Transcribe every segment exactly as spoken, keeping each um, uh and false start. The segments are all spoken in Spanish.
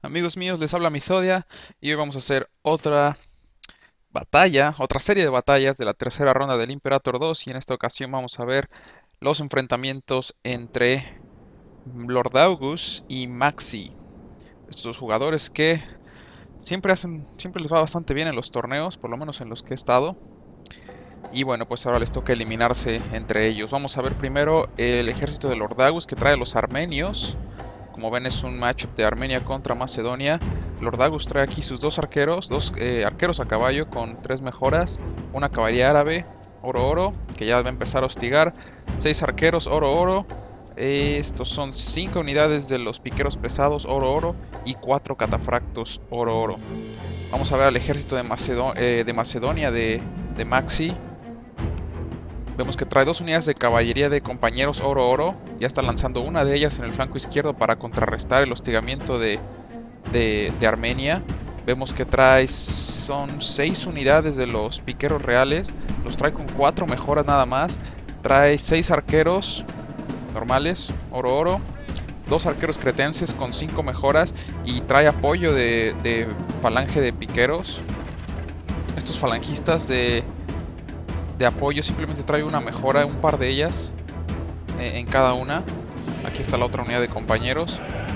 Amigos míos, les habla Mizodia y hoy vamos a hacer otra batalla, otra serie de batallas de la tercera ronda del Imperator dos y en esta ocasión vamos a ver los enfrentamientos entre Lord August y Maxi. Estos dos jugadores que siempre hacen, siempre les va bastante bien en los torneos, por lo menos en los que he estado. Y bueno, pues ahora les toca eliminarse entre ellos. Vamos a ver primero el ejército de Lord August que trae a los armenios. Como ven es un matchup de Armenia contra Macedonia. Lord August trae aquí sus dos arqueros, dos eh, arqueros a caballo con tres mejoras, una caballería árabe, oro oro, que ya va a empezar a hostigar, seis arqueros, oro oro, eh, estos son cinco unidades de los piqueros pesados, oro oro, y cuatro catafractos, oro oro. Vamos a ver al ejército de, Macedo eh, de Macedonia de, de Maxi. Vemos que trae dos unidades de caballería de compañeros oro oro. Ya está lanzando una de ellas en el flanco izquierdo para contrarrestar el hostigamiento de, de, de Armenia. Vemos que trae, son seis unidades de los piqueros reales. Los trae con cuatro mejoras nada más. Trae seis arqueros normales, oro oro. Dos arqueros cretenses con cinco mejoras. Y trae apoyo de, de falange de piqueros. Estos falangistas de... de apoyo simplemente trae una mejora, un par de ellas eh, en cada una. Aquí está la otra unidad de compañeros.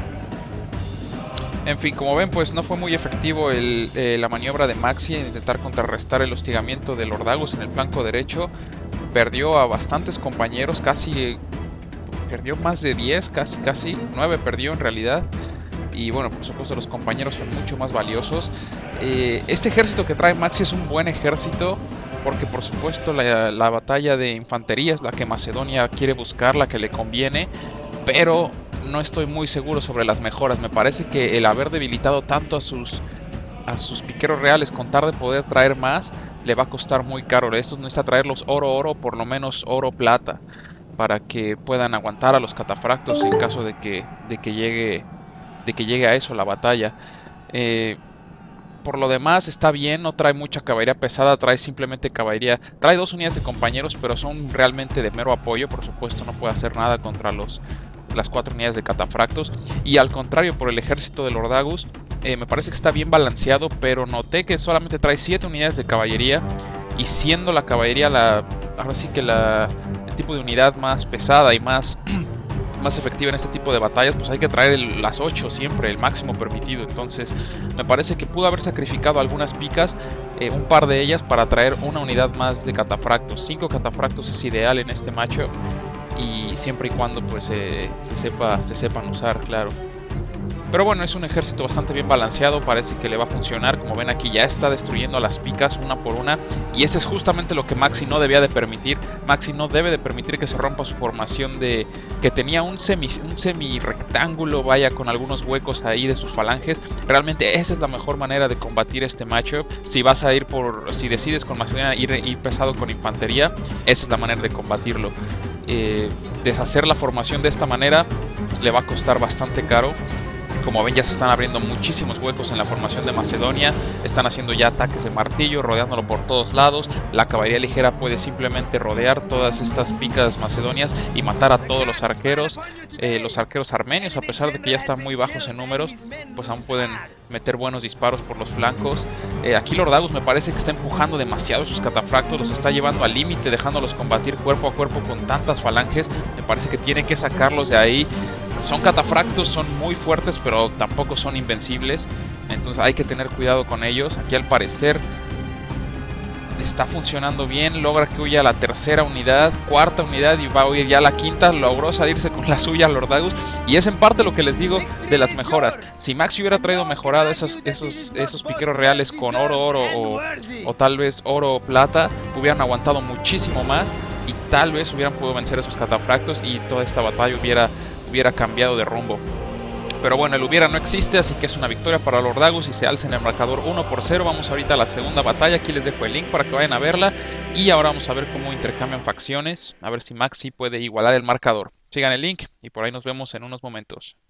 En fin, como ven, pues no fue muy efectivo el, eh, la maniobra de Maxi en intentar contrarrestar el hostigamiento de Lord August en el flanco derecho. Perdió a bastantes compañeros, casi perdió más de diez, casi casi nueve perdió en realidad. Y bueno, por supuesto los compañeros son mucho más valiosos. Eh, este ejército que trae Maxi es un buen ejército, porque por supuesto la, la batalla de infantería es la que Macedonia quiere buscar, la que le conviene, pero no estoy muy seguro sobre las mejoras. Me parece que el haber debilitado tanto a sus, a sus piqueros reales con tal de poder traer más, le va a costar muy caro. Esto necesita traerlos oro oro, por lo menos oro plata, para que puedan aguantar a los catafractos en caso de que, de que, llegue, de que llegue a eso la batalla. Eh, Por lo demás está bien, no trae mucha caballería pesada, trae simplemente caballería. Trae dos unidades de compañeros, pero son realmente de mero apoyo. Por supuesto no puede hacer nada contra los, las cuatro unidades de catafractos. Y al contrario, por el ejército de Lord August, eh, me parece que está bien balanceado, pero noté que solamente trae siete unidades de caballería. Y siendo la caballería la, ahora sí que la, el tipo de unidad más pesada y más... más efectiva en este tipo de batallas, pues hay que traer el, las ocho siempre, el máximo permitido. Entonces me parece que pudo haber sacrificado algunas picas, eh, un par de ellas, para traer una unidad más de catafractos. Cinco catafractos es ideal en este matchup, y siempre y cuando pues eh, se, sepa, se sepan usar, claro. Pero bueno, es un ejército bastante bien balanceado, parece que le va a funcionar. Como ven aquí ya está destruyendo a las picas una por una, y este es justamente lo que Maxi no debía de permitir. Maxi no debe de permitir que se rompa su formación de que tenía un semi, un semi rectángulo, vaya, con algunos huecos ahí de sus falanges. Realmente esa es la mejor manera de combatir este matchup. Si vas a ir por, si decides con Macedonia ir, ir pesado con infantería, esa es la manera de combatirlo. Eh, deshacer la formación de esta manera le va a costar bastante caro. Como ven, ya se están abriendo muchísimos huecos en la formación de Macedonia. Están haciendo ya ataques de martillo, rodeándolo por todos lados. La caballería ligera puede simplemente rodear todas estas picas macedonias y matar a todos los arqueros. Eh, los arqueros armenios, a pesar de que ya están muy bajos en números, pues aún pueden meter buenos disparos por los flancos. Eh, aquí Lord August me parece que está empujando demasiado sus catafractos, los está llevando al límite, dejándolos combatir cuerpo a cuerpo con tantas falanges. Me parece que tiene que sacarlos de ahí. Son catafractos, son muy fuertes, pero tampoco son invencibles. Entonces hay que tener cuidado con ellos. Aquí al parecer está funcionando bien. Logra que huya la tercera unidad, cuarta unidad, y va a huir ya la quinta. Logró salirse con la suya Lord August. Y es en parte lo que les digo de las mejoras. Si Maxi hubiera traído mejorada esos, esos, esos piqueros reales con oro oro o, o tal vez oro plata, hubieran aguantado muchísimo más y tal vez hubieran podido vencer esos catafractos y toda esta batalla hubiera hubiera cambiado de rumbo. Pero bueno, el hubiera no existe, así que es una victoria para Lord August y se alza en el marcador uno por cero. Vamos ahorita a la segunda batalla, aquí les dejo el link para que vayan a verla. Y ahora vamos a ver cómo intercambian facciones, a ver si Maxi puede igualar el marcador. Sigan el link y por ahí nos vemos en unos momentos.